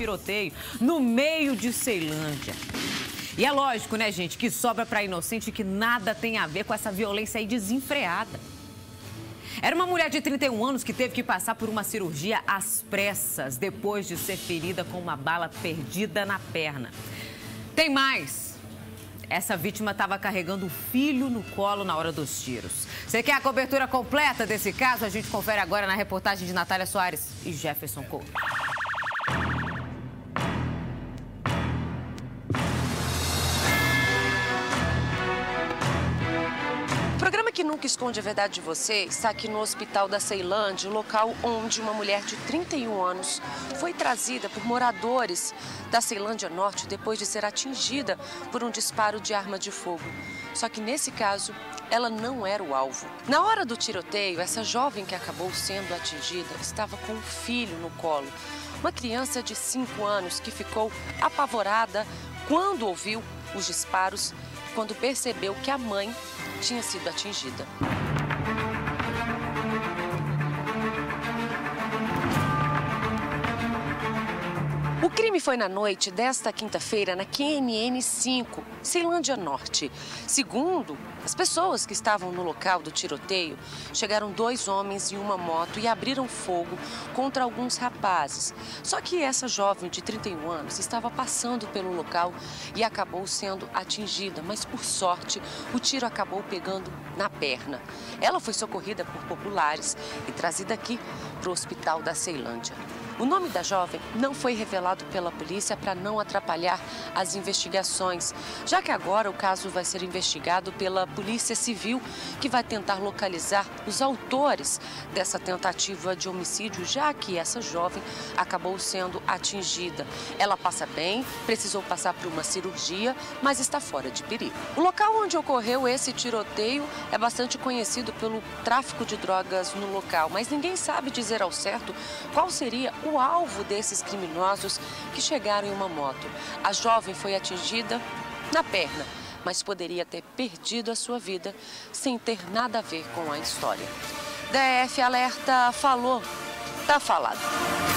tiroteio no meio de Ceilândia. E é lógico, né, gente, que sobra para inocente que nada tem a ver com essa violência aí desenfreada. Era uma mulher de 31 anos que teve que passar por uma cirurgia às pressas depois de ser ferida com uma bala perdida na perna. Tem mais. Essa vítima estava carregando o filho no colo na hora dos tiros. Você quer a cobertura completa desse caso? A gente confere agora na reportagem de Natália Soares e Jefferson Couto. O programa que nunca esconde a verdade de você está aqui no Hospital da Ceilândia, o local onde uma mulher de 31 anos foi trazida por moradores da Ceilândia Norte depois de ser atingida por um disparo de arma de fogo. Só que nesse caso, ela não era o alvo. Na hora do tiroteio, essa jovem que acabou sendo atingida estava com um filho no colo. Uma criança de 5 anos que ficou apavorada quando ouviu os disparos, quando percebeu que a mãe tinha sido atingida. O crime foi na noite desta quinta-feira na QNN5, Ceilândia Norte. Segundo as pessoas que estavam no local do tiroteio, chegaram 2 homens em uma moto e abriram fogo contra alguns rapazes. Só que essa jovem de 31 anos estava passando pelo local e acabou sendo atingida, mas por sorte o tiro acabou pegando na perna. Ela foi socorrida por populares e trazida aqui para o Hospital da Ceilândia. O nome da jovem não foi revelado pela polícia para não atrapalhar as investigações, já que agora o caso vai ser investigado pela Polícia Civil, que vai tentar localizar os autores dessa tentativa de homicídio, já que essa jovem acabou sendo atingida. Ela passa bem, precisou passar por uma cirurgia, mas está fora de perigo. O local onde ocorreu esse tiroteio é bastante conhecido pelo tráfico de drogas no local, mas ninguém sabe dizer ao certo qual seria o alvo desses criminosos que chegaram em uma moto. A jovem foi atingida na perna, mas poderia ter perdido a sua vida sem ter nada a ver com a história. DF Alerta falou, tá falado.